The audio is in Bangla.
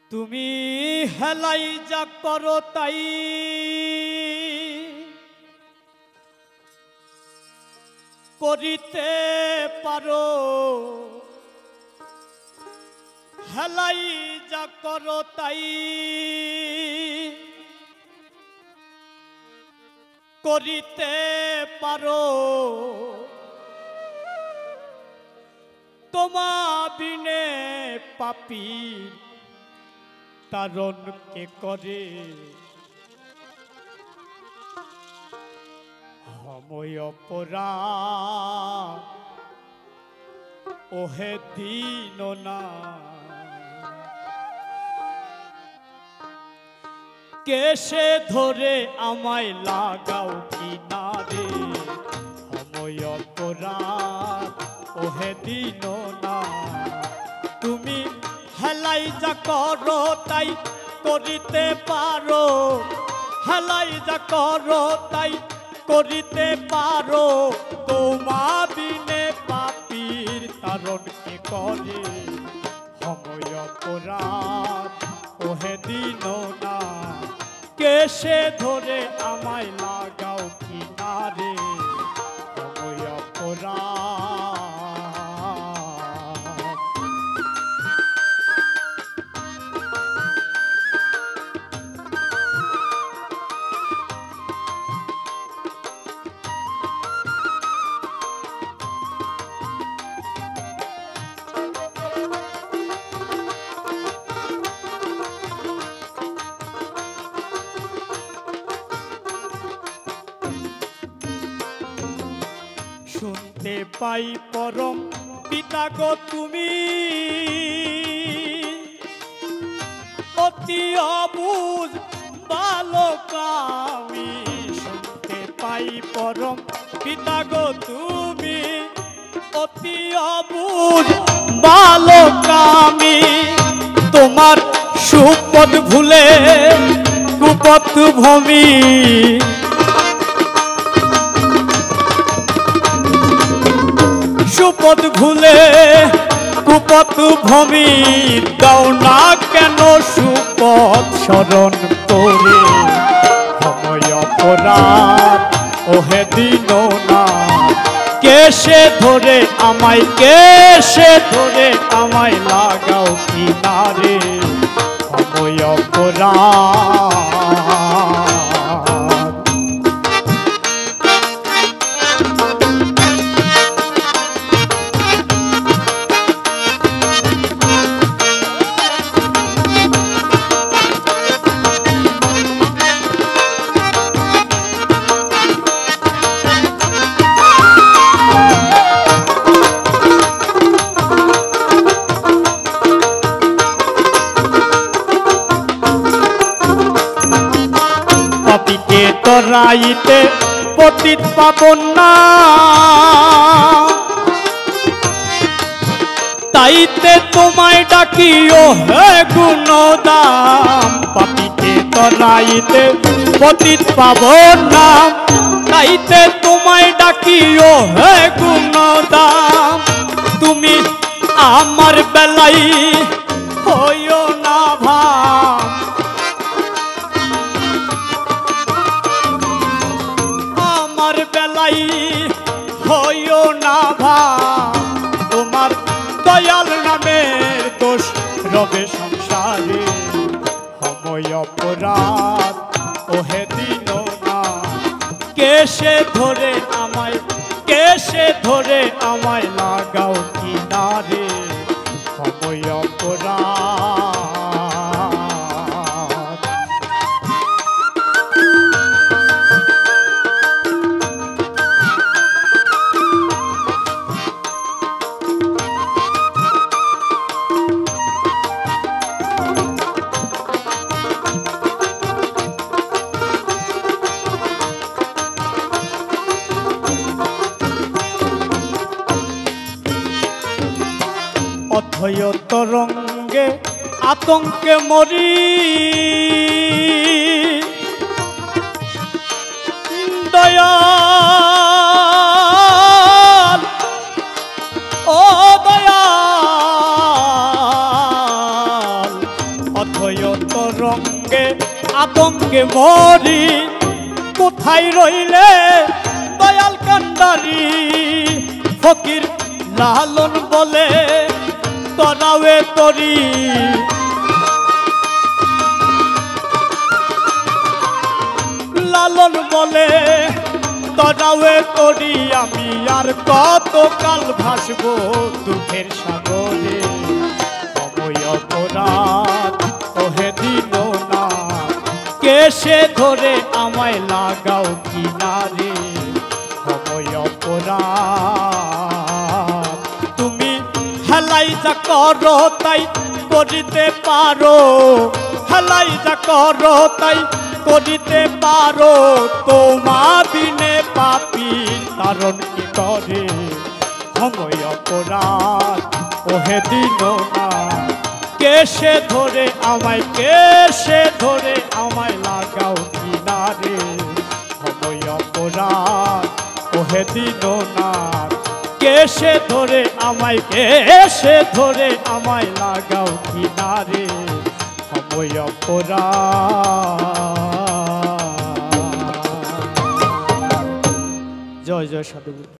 তুমি হেলাই যা করো তাই করিতে পারো, হেলাই যা করো তাই করিতে পারো। তোমা বিনে পাপী তারণ কে করে, সময় অপরাধ ওহে দিন না। কেসে ধরে আমায় লাগাও কিনারে, সময় অপরাধ ওহে দিন না। তুমি হেলাই যা করো তাই করিতে পারো, হেলাই যা করো তাই করিতে পারো। তোমা বিনে পাপীর তারণ কে করে, সময় অপরাধ ওহে দিন না। কেসে ধরে আমায় লাগাও কিনারে, সময় অপরাধ। শুনতে পাই পরম পিতা গো তুমি অতি অবুঝ বালক আমি। শুনতে পাই পরম পিতা গো তুমি অতি অবুঝ বালক আমি। তোমার সুপথ ভুলে কুপথ ভূমি, সুপথ ভুলে কুপথ ভূমি। দাও না কেন সুপথ স্মরণ করে, সময় অপরাধ ওহে দিন না। কেসে ধরে আমায়, কেসে ধরে আমায় লাগাও কিনারে, সময় অপরাধ। পাপীকে তরাইতে পতিত পাবন না, তাইতে তোমায় ডাকিও হে গুণদাম। পাপীকে তরাইতে পতিত পাবন না, তাইতে তোমায় ডাকিও হে গুণদাম। তুমি আমার বেলাই হইও না ভাম, আমার বেলাই হইও না ভাম। তোমার দয়াল নামের দোষ রবে সংসারে, সময় অপরাধ ওহে দিন না। কেসে ধরে আমায়, কেসে ধরে আমায় লাগাও কিনারে, সময় অপরাধ। অথয় তরঙ্গে আতঙ্কে মরি, দয়াল ও দয়াল। ভয়ত রঙ্গে আতঙ্কে মরি কোথায় রইলে দয়াল কান্ডারি ফকির লালন বলে তরাওয়ে তরি লালন বলে তরাওয়ে তরি আমি আর কত কাল ভাসবো দুঃখের সাগরে সময় অপরাধ ওহে দিল না কেসে ধরে আমায় লাগাও কিনারে সময় অপরাধ তুমি হেলাই যা করো তাই করিতে পারো হেলাই যা করো তাই করিতে পারো তোমা বিনে পাপী কারণ কি করে সময় অপরাধ ওহে দিল না কেসে ধরে আমায় লাগাও কিনারে সময় অপরাধ ওহে দিল না কেসে ধরে আমায় লাগাও কিনারে সময় অপরাধ। জয় জয় সাধু।